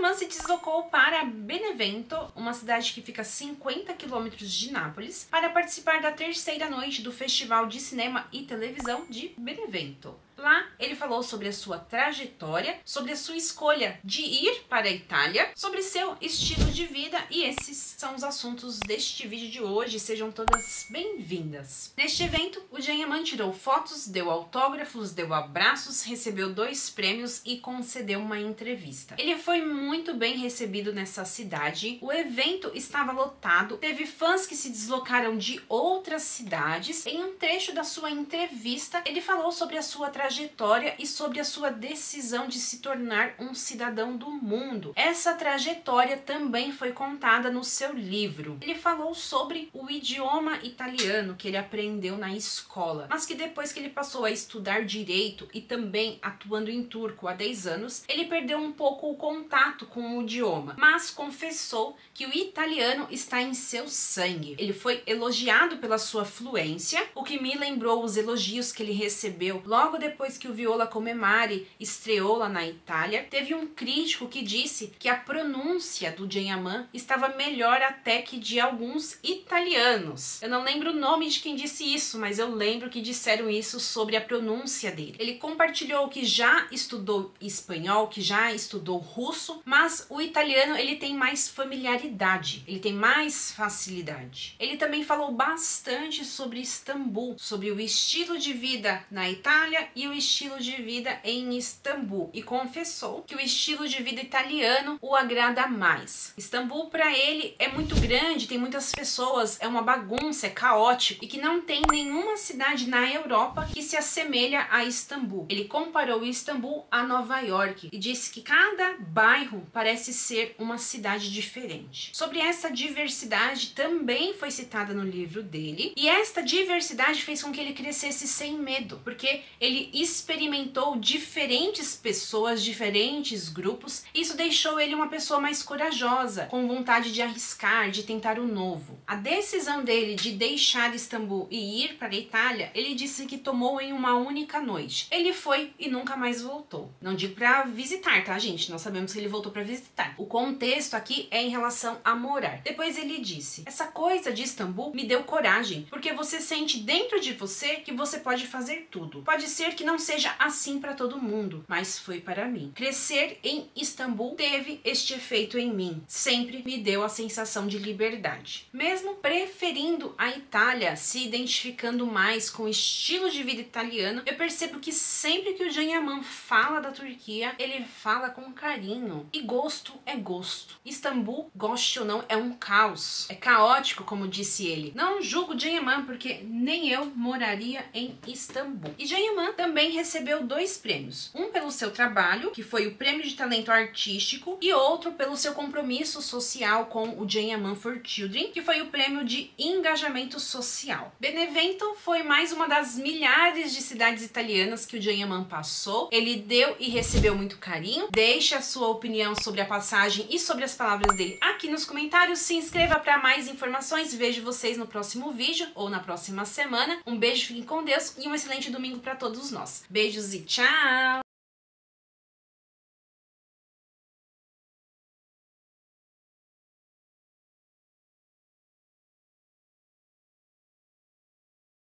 Jean-Amand se deslocou para Benevento, uma cidade que fica a 50 quilômetros de Nápoles, para participar da terceira noite do Festival de Cinema e Televisão de Benevento. Lá, ele falou sobre a sua trajetória, sobre a sua escolha de ir para a Itália, sobre seu estilo de vida, e esses são os assuntos deste vídeo de hoje. Sejam todas bem-vindas. Neste evento, o Jean-Amand tirou fotos, deu autógrafos, deu abraços, recebeu 2 prêmios e concedeu uma entrevista. Ele foi muito bem recebido nessa cidade, o evento estava lotado, teve fãs que se deslocaram de outras cidades. Em um trecho da sua entrevista, ele falou sobre a sua trajetória e sobre a sua decisão de se tornar um cidadão do mundo. Essa trajetória também foi contada no seu livro. Ele falou sobre o idioma italiano que ele aprendeu na escola, mas que depois que ele passou a estudar direito e também atuando em turco há 10 anos, ele perdeu um pouco o contato com o idioma, mas confessou que o italiano está em seu sangue. Ele foi elogiado pela sua fluência, o que me lembrou os elogios que ele recebeu logo depois que o Viola come Mare estreou lá na Itália. Teve um crítico que disse que a pronúncia do Jean-Amand estava melhor até que de alguns italianos. Eu não lembro o nome de quem disse isso, mas eu lembro que disseram isso sobre a pronúncia dele. Ele compartilhou que já estudou espanhol, que já estudou russo, mas o italiano ele tem mais familiaridade, ele tem mais facilidade. Ele também falou bastante sobre Istambul, sobre o estilo de vida na Itália e o estilo de vida em Istambul, e confessou que o estilo de vida italiano o agrada mais. Istambul para ele é muito grande, tem muitas pessoas, é uma bagunça, é caótico, e que não tem nenhuma cidade na Europa que se assemelha a Istambul. Ele comparou Istambul a Nova York e disse que cada bairro parece ser uma cidade diferente. Sobre essa diversidade também foi citada no livro dele, e esta diversidade fez com que ele crescesse sem medo, porque ele experimentou diferentes pessoas, diferentes grupos. Isso deixou ele uma pessoa mais corajosa, com vontade de arriscar, de tentar o novo. A decisão dele de deixar Istambul e ir para a Itália, ele disse que tomou em uma única noite. Ele foi e nunca mais voltou. Não digo para visitar, tá, gente? Nós sabemos que ele voltou para visitar. O contexto aqui é em relação a morar. Depois ele disse: essa coisa de Istambul me deu coragem, porque você sente dentro de você que você pode fazer tudo. Pode ser que não seja assim para todo mundo, mas foi para mim. Crescer em Istambul teve este efeito em mim. Sempre me deu a sensação de liberdade. Mesmo preferindo a Itália, se identificando mais com o estilo de vida italiano, eu percebo que sempre que o Jean-Amand fala da Turquia, ele fala com carinho. E gosto é gosto. Istambul, goste ou não, é um caos. É caótico, como disse ele. Não julgo Jean-Amand, porque nem eu moraria em Istambul. E Jean-Amand também recebeu 2 prêmios. Um pelo seu trabalho, que foi o Prêmio de Talento Artístico, e outro pelo seu compromisso social com o Jean-Amand for Children, que foi o Prêmio de Engajamento Social. Benevento foi mais uma das milhares de cidades italianas que o Jean-Amand passou. Ele deu e recebeu muito carinho. Deixe a sua opinião sobre a passagem e sobre as palavras dele aqui nos comentários. Se inscreva para mais informações. Vejo vocês no próximo vídeo ou na próxima semana. Um beijo, fiquem com Deus e um excelente domingo para todos nós. Beijos e tchau!